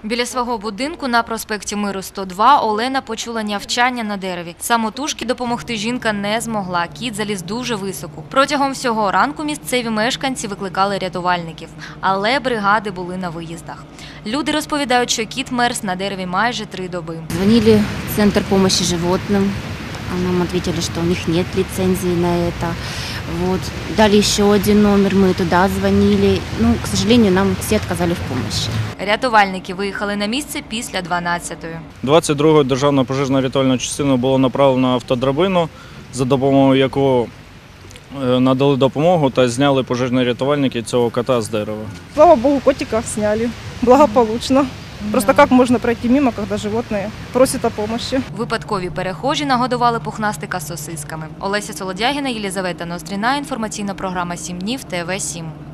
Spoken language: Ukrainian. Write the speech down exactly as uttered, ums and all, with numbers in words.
Біля свого будинку на проспекті Миру сто два Олена почула нявчання на дереві. Самотужки допомогти жінка не змогла. Кіт заліз дуже високо. Протягом всього ранку місцеві мешканці викликали рятувальників, але бригади були на виїздах. Люди розповідають, що кіт мерз на дереві майже три доби. Дзвонили в центр допомоги животним. Нам ответили, что у них нет лицензии на это. Вот. Дали еще один номер, мы туда звонили. Ну, к сожалению, нам все отказали в помощи. Рятувальники виїхали на місце після дванадцятої. двадцять другою державна пожежна рятувальна частина було направлено автодрабину, за допомогою якого надали допомогу та зняли пожежні рятувальники цього кота з дерева. Слава Богу, котика сняли благополучно. Просто як можна пройти мимо, коли животне просить допомоги. Випадкові перехожі нагодували пухнастика сосисками. Олеся Солодягіна, Єлізавета Ноздріна. Інформаційна програма «Сім днів», Т В сім.